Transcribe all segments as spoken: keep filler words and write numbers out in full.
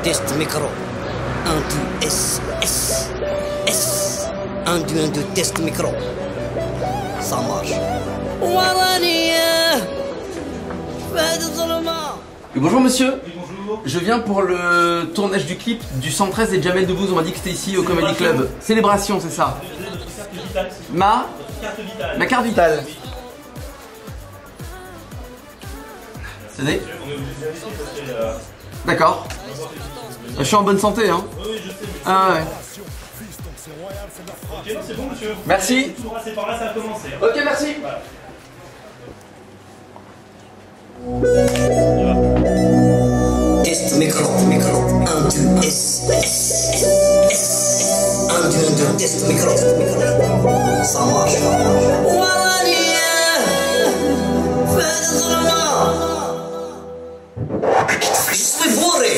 test micro. un, deux, S, S, S. un, deux, un, deux, test micro. Ça marche. Et bonjour monsieur. Oui, bonjour. Je viens pour le tournage du clip du cent treize et Jamel Debbouze. On m'a dit que c'était ici au Comedy Club. Célébration, c'est ça. Ma Ma carte vitale. Tenez. D'accord. Je suis en bonne santé, hein. Oui, je sais. Ah ouais. Ok, c'est bon, monsieur. Merci. Par là, ça a commencé. Ok, merci. Test micro, micro. un, deux, S, S, S. un, deux, un, deux, test micro. Ça marche. Je suis bourré.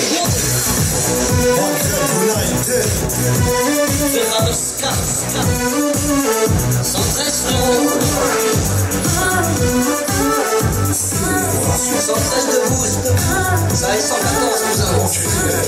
cent treize de boost, ça est cent quatorze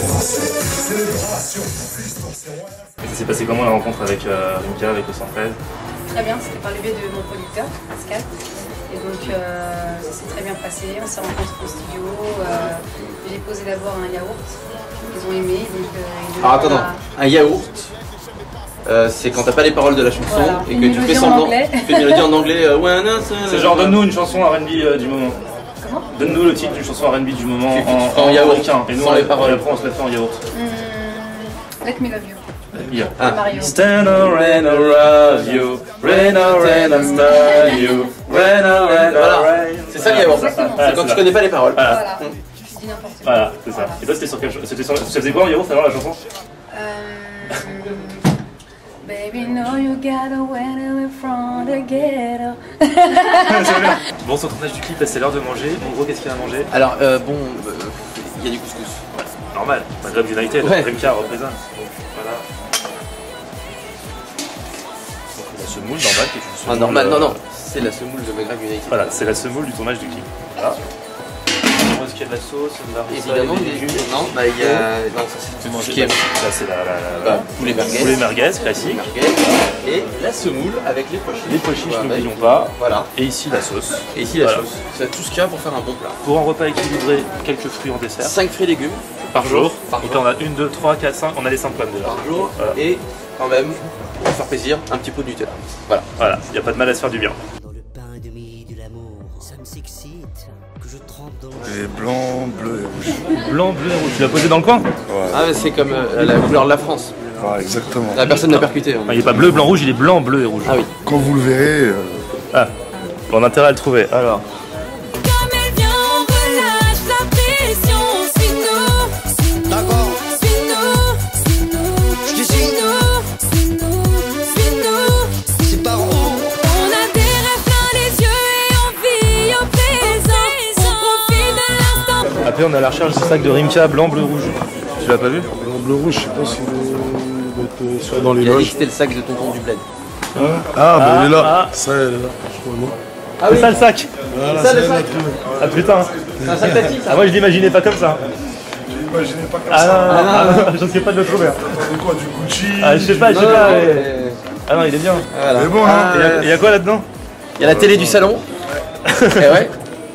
Ça s'est passé comment la rencontre avec euh, Rimka, avec le cent treize? Très bien, c'était par le biais de mon producteur, Pascal. Et donc euh, ça s'est très bien passé, on s'est rencontrés au studio, euh, j'ai posé d'abord un yaourt, ils ont aimé. Donc, euh, Alors attends, à... un yaourt, euh, c'est quand t'as pas les paroles de la chanson voilà. Et que tu fais semblant, tu fais une mélodie en anglais. Euh, ouais, non, c'est genre donne-nous une chanson R and B euh, du moment. Comment? Donne-nous le titre d'une chanson R and B du moment tu, en, tu en, en yaourt, américain, et nous sans on, les paroles. Et après on se met en yaourt. Mmh, let me love you. Yeah. Ah. Mario. Stand around around you, rain around around you, rain around around. C'est ça le yaourt. C'est quand tu connais pas les paroles. Voilà. Tu dis n'importe quoi. Voilà, c'est ça. Et toi c'était sur quelle chose? C'était sur... Ça faisait quoi en yaourt alors la chanson? Euh... Baby, know you gotta win away from the ghetto. Bon, sur le tournage du clip, c'est l'heure de manger. En gros, qu'est-ce qu'il y a à manger? Alors, euh, bon, il euh, y a du couscous. Ouais, normal. Maghreb United, ouais. Rimka représente. Voilà. La semoule normale qui est une semoule. Ah, normal, euh... non, non. C'est la semoule de Maghreb United. Voilà, c'est la semoule du tournage du clip. Voilà. Est-ce qu'il y a de la sauce, de la rissa, évidemment, des légumes. Non, bah il y a. Non, ça c'est tout ce qui est. Là, c'est la. la, la bah, poulet merguez. Poulet merguez, classique. Merguez. Et la semoule avec les pois chiches. Les pois chiches, n'oublions pas. Voilà. Et ici la sauce. Et ici la voilà. sauce. C'est tout ce qu'il y a pour faire un bon plat. Pour un repas équilibré, quelques fruits en dessert. cinq fruits et légumes. Par jour. Par Donc jour. là, on a une, deux, trois, quatre, cinq. On a les cinq pommes déjà. Par jour. Voilà. Et quand même, pour faire plaisir, un petit pot de Nutella. Voilà. Voilà, il n'y a pas de mal à se faire du bien. Dans le pain de mie de l'amour, ça me s'excite. Que je trempe dans et blanc, bleu et rouge. Blanc, bleu et rouge. Tu l'as posé dans le coin? Ouais. Ah mais c'est comme euh, la couleur de la France. Ouais, exactement. La personne n'a percuté. Hein. Ah, il n'est pas bleu, blanc, rouge, il est blanc, bleu et rouge. Ah oui. Quand vous le verrez... Euh... Ah, on a intérêt à le trouver. Alors. Comme elle vient, on relâche la pression. Suis-nous, suis-nous, d'accord. Suis-nous, suis-nous, je te suis. Suis-nous, suis-nous, suis-nous. C'est par où? On a des rêves plein les yeux et on vit au présent. On profite de l'instant. Après, on a la recherche du sac de Rimka blanc, bleu, rouge. Tu l'as pas vu? Blanc, bleu, rouge, je sais pas s'il est soit dans les Il a dit loges. que c'était le sac de tonton du bled. Hein ah, bah ah, il est là. Ah. Ça, elle est là. Je crois, non. Ah c'est oui. ça le sac? Voilà, ça, ça, le elle sac. a trouvé. Ah putain. C'est un sac plastique ça? Ah, moi je l'imaginais pas comme ça. J'imaginais pas comme Ah ça. non, non, non, non, non, je risquais pas de le trouver. T'attendais quoi, du Gucci? Ah, je sais pas, je sais Non, pas. non, mais... mais... Ah non, il est bien. Voilà. C'est bon, hein. Ah, Il y, y a quoi là-dedans? il y a la télé du salon. Et ouais.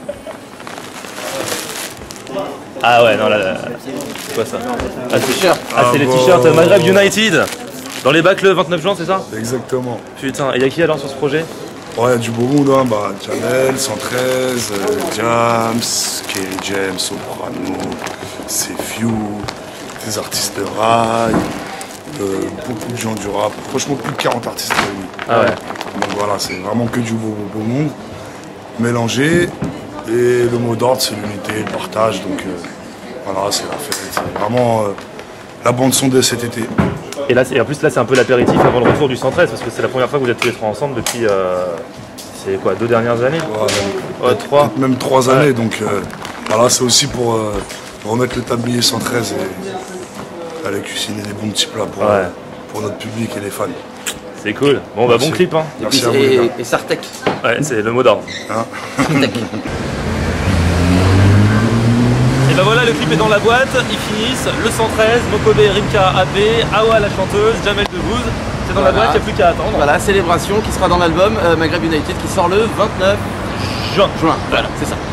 Ah ouais, non, là, là. C'est quoi ça? Ah, c'est T-shirt. ah, c'est les t-shirts Maghreb United. Dans les bacs le vingt-neuf juin, c'est ça? Exactement. Putain, et y'a qui alors sur ce projet? Ouais, il y a du beau monde, hein. Bah, Jamel, cent treize, euh, Jams, Kerry James, Soprano, Sefiu, des artistes de rail, euh, beaucoup de gens du rap. Franchement, plus de quarante artistes réunis. Ah ouais. Donc voilà, c'est vraiment que du beau, beau, beau monde mélangé. Et le mot d'ordre, c'est l'unité, le partage. Donc euh, voilà, c'est la fête. C'est vraiment euh, la bande-son de cet été. Et, là, et en plus, là, c'est un peu l'apéritif avant le retour du cent treize, parce que c'est la première fois que vous êtes tous les trois ensemble depuis, euh, c'est quoi, deux dernières années? Ouais, ouais, trois. Même trois années, ouais. donc euh, voilà, c'est aussi pour euh, remettre le tablier cent treize et aller cuisiner des bons petits plats pour, ouais. euh, pour notre public et les fans. C'est cool. Bon, bah, Merci. bon clip, hein. Merci et, à vous, et, les gars. et Sartec. Ouais, c'est le mot d'ordre. Hein Et ben Bah voilà, le clip est dans la boîte, ils finissent, le cent treize, Mokobe, Rimka, A P, Awa la chanteuse, Jamel Debbouze, c'est dans Voilà. la boîte, il n'y a plus qu'à attendre. Voilà, célébration qui sera dans l'album euh, Maghreb United qui sort le vingt-neuf Juin. juin. Voilà, c'est ça.